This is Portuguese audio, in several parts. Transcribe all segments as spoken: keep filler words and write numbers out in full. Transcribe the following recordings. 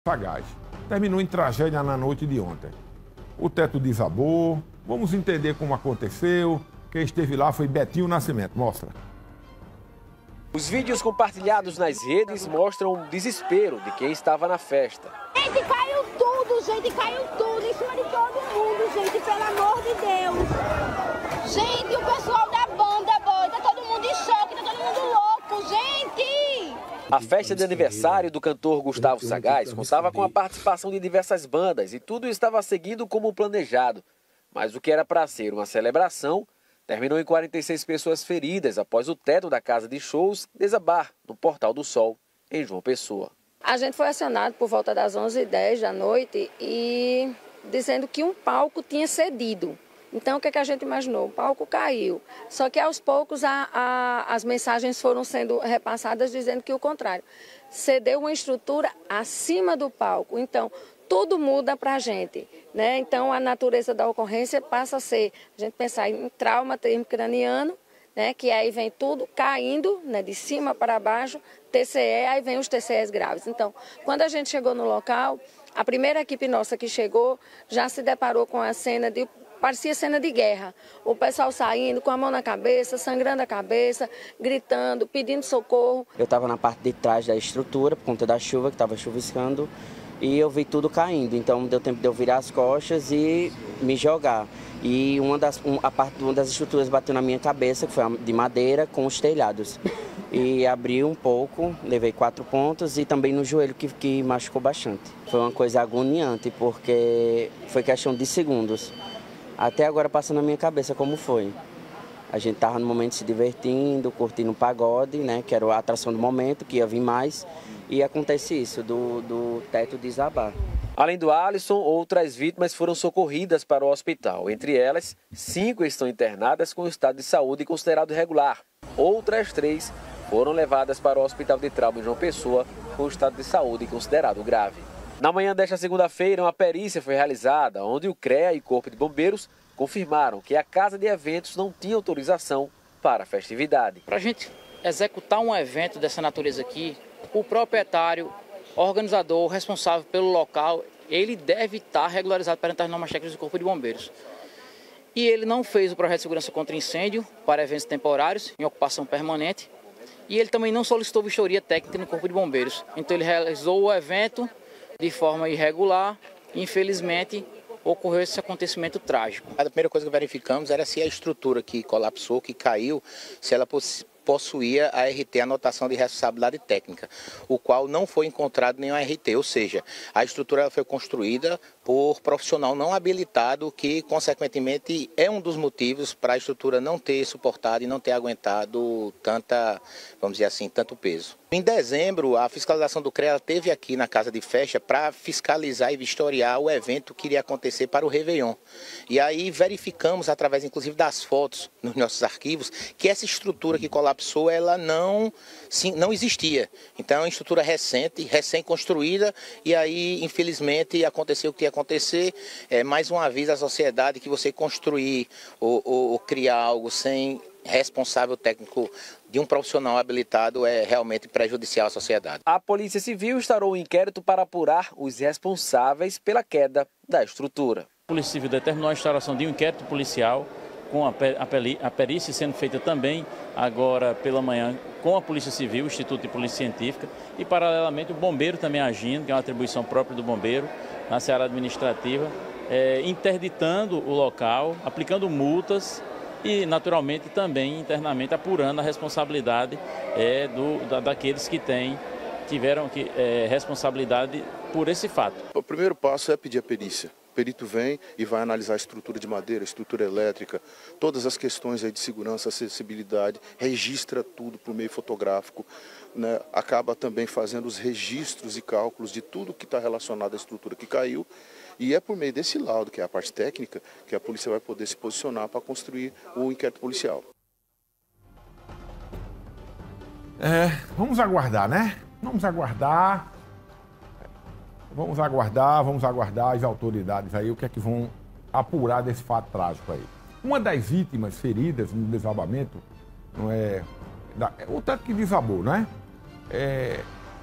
Sagaz. Terminou em tragédia na noite de ontem. O teto desabou. Vamos entender como aconteceu. Quem esteve lá foi Betinho Nascimento. Mostra. Os vídeos compartilhados nas redes mostram o desespero de quem estava na festa. Gente, caiu tudo, gente, caiu tudo em cima de todo mundo, gente, pelo amor de Deus. Gente, o pessoal da banda, boy, tá todo mundo em choque, tá todo mundo louco, gente. A festa de aniversário do cantor Gustavo Sagaz contava com a participação de diversas bandas e tudo estava seguindo como planejado. Mas o que era para ser uma celebração terminou em quarenta e seis pessoas feridas após o teto da casa de shows desabar no Portal do Sol, em João Pessoa. A gente foi acionado por volta das onze e dez da noite e dizendo que um palco tinha cedido. Então, o que, é que a gente imaginou? O palco caiu. Só que, aos poucos, a, a, as mensagens foram sendo repassadas dizendo que o contrário. Cedeu uma estrutura acima do palco. Então, tudo muda para a gente, né? Então, a natureza da ocorrência passa a ser, a gente pensar em trauma craniano, né? Que aí vem tudo caindo, né? De cima para baixo, T C E, aí vem os T C Es graves. Então, quando a gente chegou no local, a primeira equipe nossa que chegou já se deparou com a cena de... Parecia cena de guerra, o pessoal saindo com a mão na cabeça, sangrando a cabeça, gritando, pedindo socorro. Eu estava na parte de trás da estrutura, por conta da chuva, que estava chuviscando, e eu vi tudo caindo. Então deu tempo de eu virar as costas e me jogar. E uma das, um, a parte de uma das estruturas bateu na minha cabeça, que foi de madeira, com os telhados. E abri um pouco, levei quatro pontos e também no joelho, que, que machucou bastante. Foi uma coisa agoniante, porque foi questão de segundos. Até agora passa na minha cabeça como foi. A gente estava no momento se divertindo, curtindo o pagode, né, que era a atração do momento, que ia vir mais, e acontece isso, do, do teto desabar. Além do Alisson, outras vítimas foram socorridas para o hospital. Entre elas, cinco estão internadas com estado de saúde considerado regular. Outras três foram levadas para o Hospital de Trauma em João Pessoa com estado de saúde considerado grave. Na manhã desta segunda-feira, uma perícia foi realizada, onde o CREA e Corpo de Bombeiros confirmaram que a casa de eventos não tinha autorização para a festividade. Para a gente executar um evento dessa natureza aqui, o proprietário, organizador, responsável pelo local, ele deve estar regularizado perante as normas técnicas do Corpo de Bombeiros. E ele não fez o projeto de segurança contra incêndio para eventos temporários, em ocupação permanente, e ele também não solicitou vistoria técnica no Corpo de Bombeiros. Então ele realizou o evento de forma irregular, infelizmente, ocorreu esse acontecimento trágico. A primeira coisa que verificamos era se a estrutura que colapsou, que caiu, se ela possuía a R T, anotação de responsabilidade técnica, o qual não foi encontrado nenhum R T, ou seja, a estrutura foi construída por profissional não habilitado, que consequentemente é um dos motivos para a estrutura não ter suportado e não ter aguentado tanta, vamos dizer assim, tanto peso. Em dezembro, a fiscalização do CREA esteve aqui na casa de festa para fiscalizar e vistoriar o evento que iria acontecer para o Réveillon. E aí verificamos, através inclusive das fotos nos nossos arquivos, que essa estrutura que colapsou, ela não, sim, não existia. Então é uma estrutura recente, recém-construída, e aí, infelizmente, aconteceu o que ia acontecer. É mais um aviso à sociedade que você construir ou, ou, ou criar algo sem responsável técnico de um profissional habilitado é realmente prejudicial à sociedade. A Polícia Civil instaurou um inquérito para apurar os responsáveis pela queda da estrutura. A Polícia Civil determinou a instauração de um inquérito policial, com a, a, a perícia sendo feita também agora pela manhã com a Polícia Civil, o Instituto de Polícia Científica, e paralelamente o bombeiro também agindo, que é uma atribuição própria do bombeiro, na seara administrativa, é, interditando o local, aplicando multas e, naturalmente, também internamente apurando a responsabilidade é, do, da, daqueles que têm, tiveram que, é, responsabilidade por esse fato. O primeiro passo é pedir a perícia. O perito vem e vai analisar a estrutura de madeira, a estrutura elétrica, todas as questões aí de segurança, acessibilidade, registra tudo por meio fotográfico, né? Acaba também fazendo os registros e cálculos de tudo que está relacionado à estrutura que caiu. E é por meio desse laudo, que é a parte técnica, que a polícia vai poder se posicionar para construir o inquérito policial. É, vamos aguardar, né? Vamos aguardar. Vamos aguardar, vamos aguardar as autoridades aí, o que é que vão apurar desse fato trágico aí. Uma das vítimas feridas no desabamento, não é, da, o teto que desabou, né? É,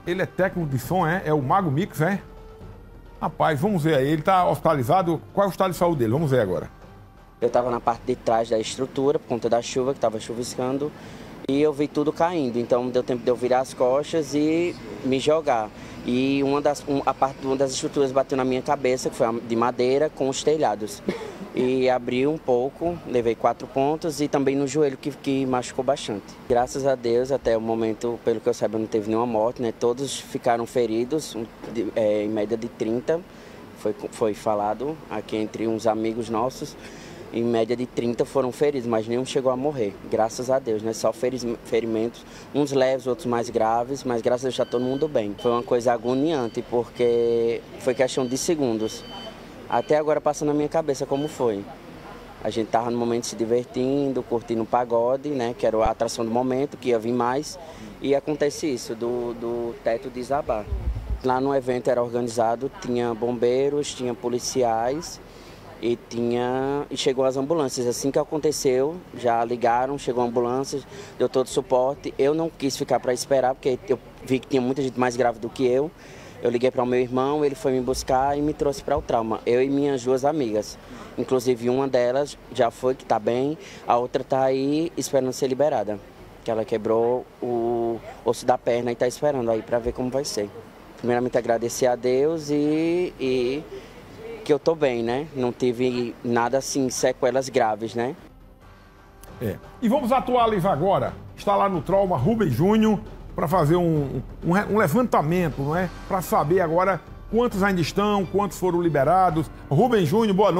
Ele é técnico de som, é? É o Mago Mix, é? Rapaz, vamos ver aí. Ele tá hospitalizado. Qual é o estado de saúde dele? Vamos ver agora. Eu estava na parte de trás da estrutura, por conta da chuva, que estava chuviscando, e eu vi tudo caindo. Então deu tempo de eu virar as costas e me jogar. E uma das, um, a parte de uma das estruturas bateu na minha cabeça, que foi de madeira, com os telhados. E abri um pouco, levei quatro pontos e também no joelho, que, que machucou bastante. Graças a Deus, até o momento, pelo que eu saiba, não teve nenhuma morte, né? Todos ficaram feridos, de, é, em média de trinta, foi, foi falado aqui entre uns amigos nossos. Em média de trinta foram feridos, mas nenhum chegou a morrer, graças a Deus, né? Só ferimentos, uns leves, outros mais graves, mas graças a Deus está todo mundo bem. Foi uma coisa agoniante, porque foi questão de segundos. Até agora passa na minha cabeça como foi. A gente estava no momento se divertindo, curtindo o pagode, né? Que era a atração do momento, que ia vir mais. E acontece isso, do, do teto desabar. Lá no evento era organizado, tinha bombeiros, tinha policiais. E, tinha, e chegou as ambulâncias. Assim que aconteceu, já ligaram, chegou a ambulância, deu todo o suporte. Eu não quis ficar para esperar, porque eu vi que tinha muita gente mais grave do que eu. Eu liguei para o meu irmão, ele foi me buscar e me trouxe para o trauma. Eu e minhas duas amigas. Inclusive uma delas já foi, que está bem, a outra está aí esperando ser liberada. Que ela quebrou o osso da perna e está esperando aí para ver como vai ser. Primeiramente agradecer a Deus e... e que eu tô bem, né? Não tive nada assim, sequelas graves, né? É. E vamos atualizar agora. Está lá no Trauma Rubem Júnior para fazer um, um, um levantamento, não é? Para saber agora quantos ainda estão, quantos foram liberados. Rubem Júnior, boa noite.